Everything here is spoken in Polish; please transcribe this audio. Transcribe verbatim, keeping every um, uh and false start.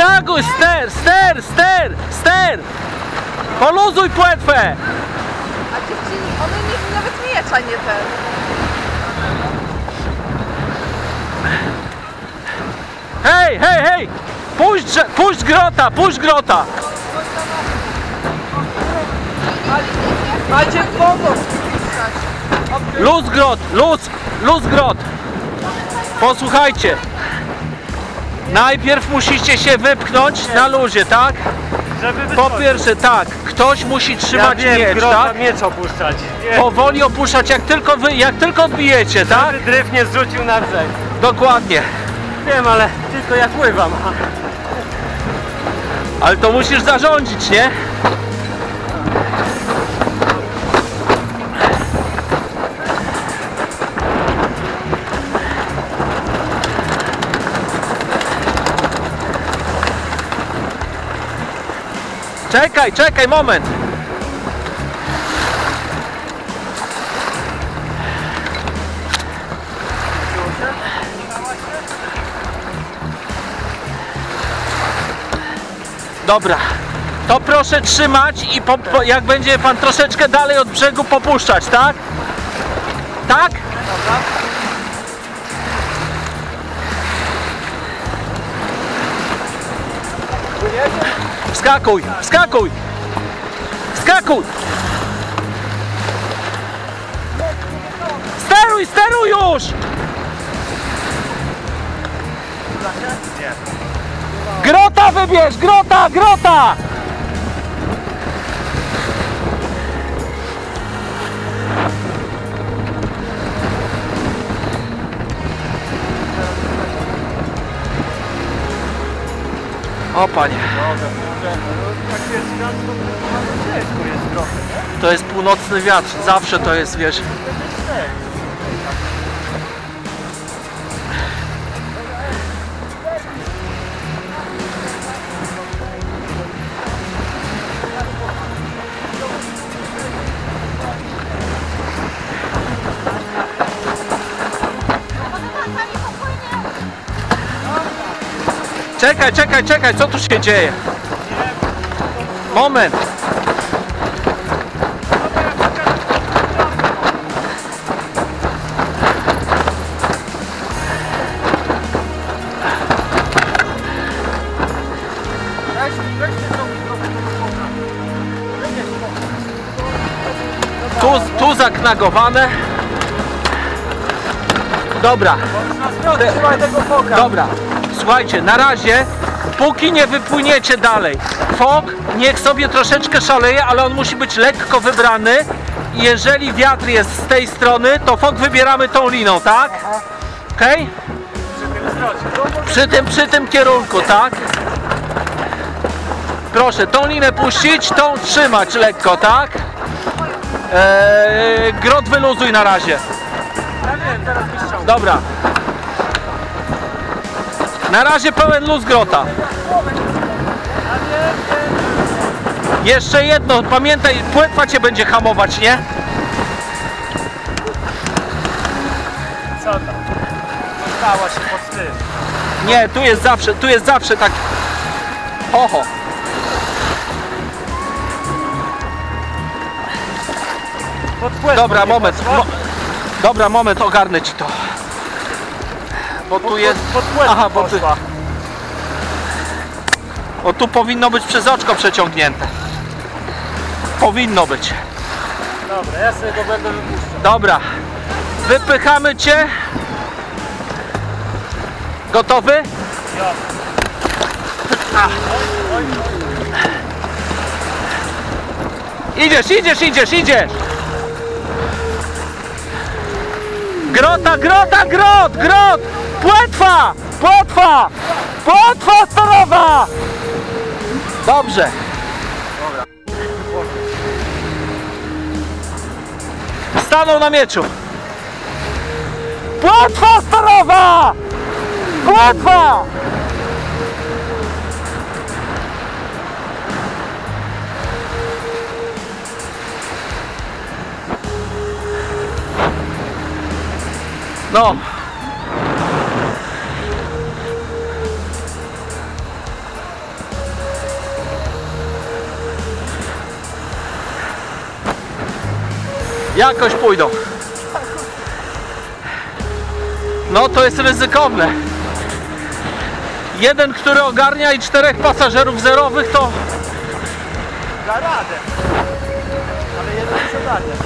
Skakuj, ster, ster, ster, ster! Poluzuj płetwę! A dziewczyny, one nie, nawet miecza nie ten. Hej, hej, hej! Puść, puść grota, puść grota! Macie pomóc! Luz grot, luz, luz grot! Posłuchajcie! Najpierw musicie się wypchnąć na luzie, tak? Po pierwsze, tak, ktoś musi trzymać ja wiem, miecz, grota, tak? miecz opuszczać. Nie. Powoli opuszczać, jak tylko wy, jak tylko odbijecie, tak? Żeby dryf nie zrzucił na brzeg. Dokładnie. Wiem, ale tylko ja pływam. Ale to musisz zarządzić, nie? Czekaj, czekaj, moment. Dobra, to proszę trzymać i po, po, jak będzie pan troszeczkę dalej od brzegu popuszczać, tak? Tak? Dobra. Wskakuj, wskakuj! Wskakuj! Steruj, steruj już! Grota wybierz, grota, grota! O panie. To jest północny wiatr, zawsze to jest, wiesz. Czekaj, czekaj, czekaj, co tu się dzieje? Moment. Tu, tu zaknagowane. Dobra. Dobra. Słuchajcie, na razie, póki nie wypłyniecie dalej, fok niech sobie troszeczkę szaleje, ale on musi być lekko wybrany. Jeżeli wiatr jest z tej strony, to fok wybieramy tą liną, tak? Okej? Okay? Przy tym, przy tym kierunku, tak? Proszę, tą linę puścić, tą trzymać lekko, tak? Eee, grot wyluzuj na razie. Dobra. Na razie pełen luz grota. Jeszcze jedno, pamiętaj, płetwa cię będzie hamować, nie? Co tam? Stała się pod tym. Nie, tu jest zawsze, tu jest zawsze tak. Oho. Dobra, moment. Mo Dobra, moment, ogarnę ci to. Bo tu jest. Aha, bo tu. O, tu powinno być przez oczko przeciągnięte. Powinno być. Dobra, ja sobie go będę wypuszczał. Dobra. Wypychamy cię. Gotowy? Ja. Idziesz, idziesz, idziesz, idziesz. Grota, grota, grot, grot! Płetwa! Płetwa! Płetwa sterowa! Dobrze. Stanął na mieczu. Płetwa sterowa! Płetwa! No. Jakoś pójdą. No to jest ryzykowne. Jeden, który ogarnia i czterech pasażerów zerowych to... Da radę. Ale jeden już ogarnia.